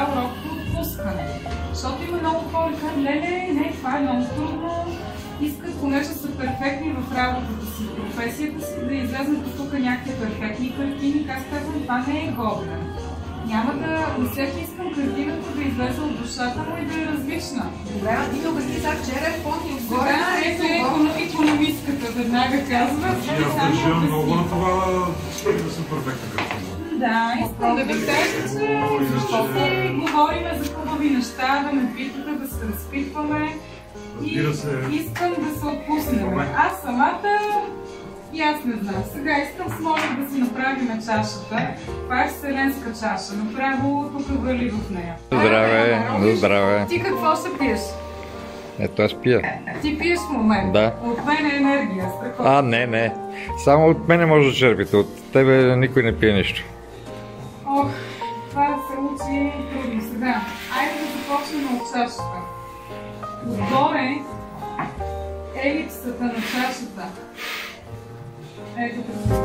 това урок по отпускане. Защото има много хора, казват, не, това е много трудно. Искат, понеже са перфектни в работата си, в професията си, да излезнат тук някакви перфектни картини. Аз казвам, това не е годен. Няма да... Не всеки искам картината да излезе от душата му и да е различна. Добре, а ти да обясни сега вчера е фон и отгоре. Сега ето икономистката, веднага казва. Аз държа много на това да съм перфектна картина. Да, искам да ви кажа, че защото говорим за хубави неща, да ме питате, да се разпитваме. И искам да се отпуснем. Аз самата и аз не знам. Сега искам с Моля да си направим чашата. Това е вселенска чаша. Направо тук вали в нея. Здраве, здраве. Ти какво ще пиеш? Ето аз пия. Ти пиеш в момента? Да. От мен е енергия. Страхотно. Не. Само от мене може да черпите. От тебе никой не пие нищо. Ох, това се учи трудно. Сега, айде да започнем от чашата. Отгоре е липсата на чашата. Ето така.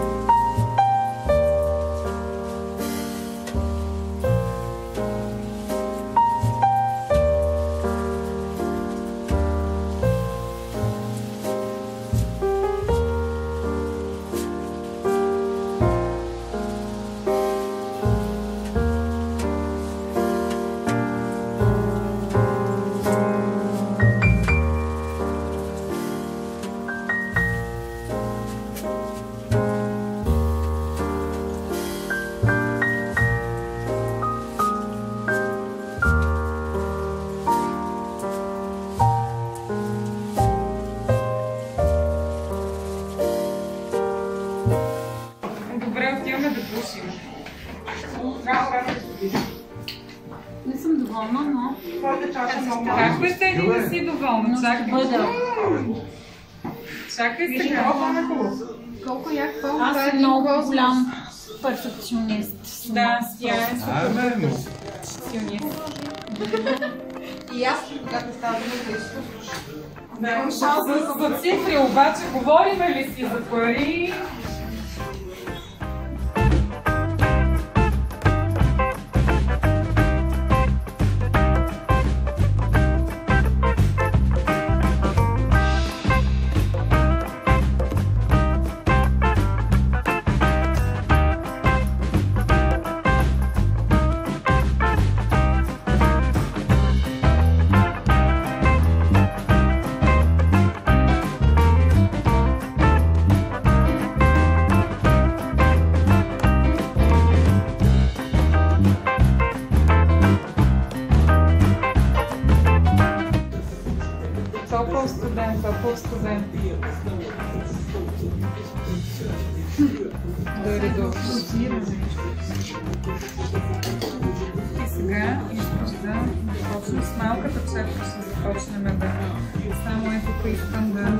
Не съм доволна, но... Как бе те да си доволна? Чакай сега. Колко як пълно. Аз съм много голям перфекционист. Да, тя е супер перфекционист. И аз, когато става да изкуство. Нямам шанс за цифри, обаче говорим ли си за пари? По-студен. Дори до и сега искам да започнем с малката чашка, ще започнем да... Само ето искам да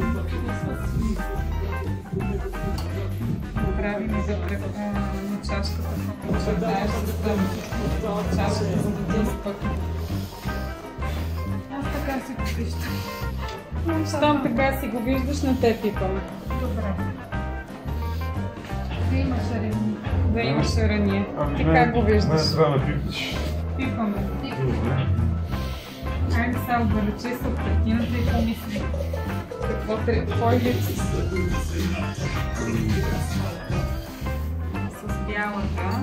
правим и да на чашката, че знаеш, за чашката, за да ти изпъкне. Аз така си го виждам. Щом така си го виждаш, на те пипаме. Добре. Да има шарение. Да има шарение. Ти как го виждаш? Не, трябва да пипнеш. Пипаме. Хайде сега отдалече се от картината и помисли. Какво липси? С бялата.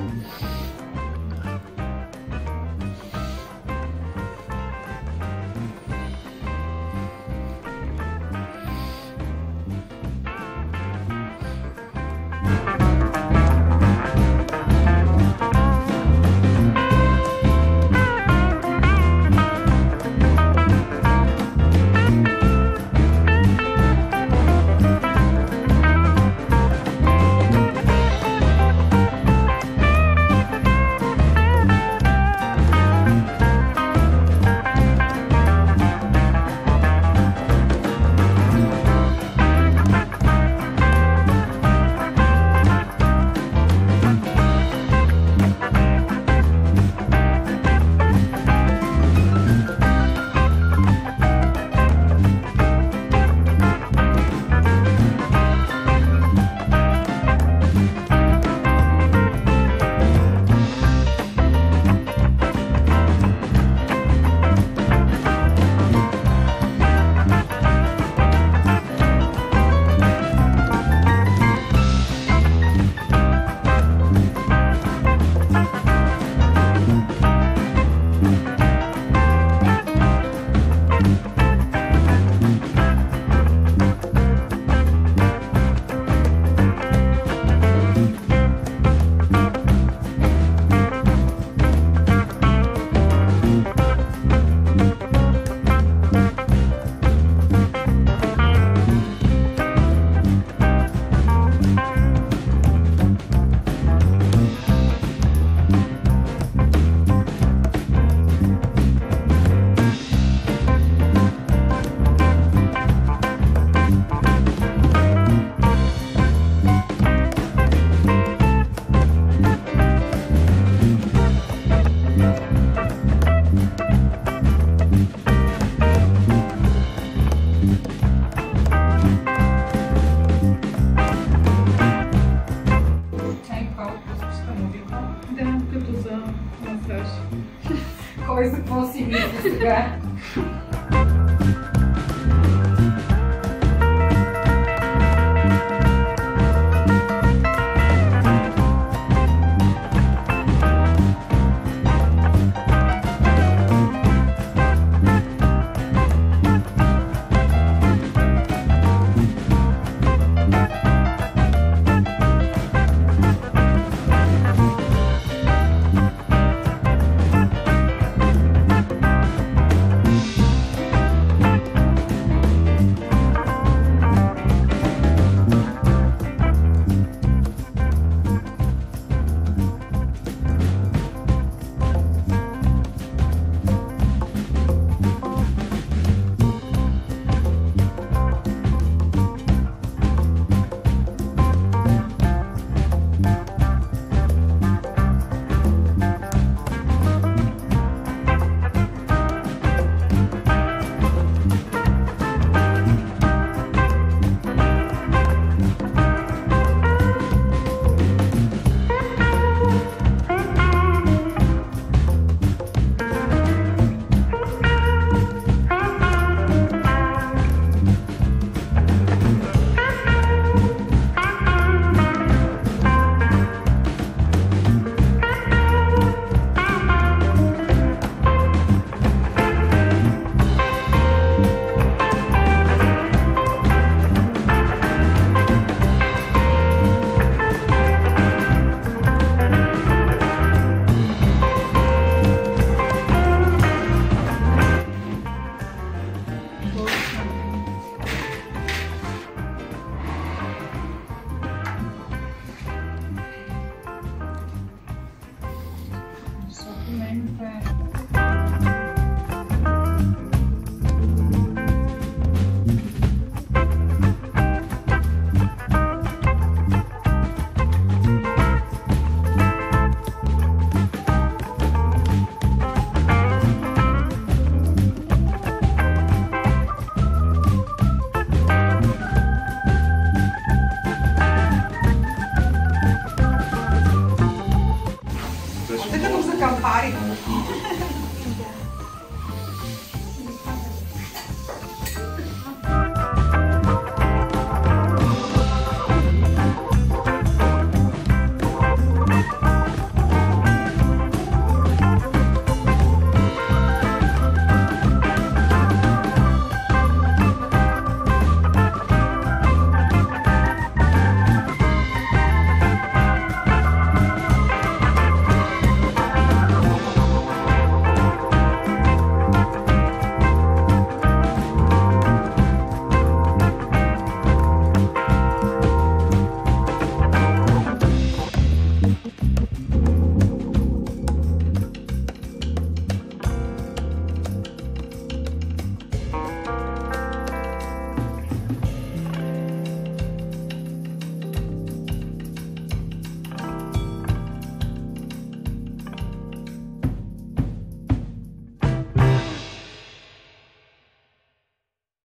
кой за какво си мисля сега. Още като за кампари.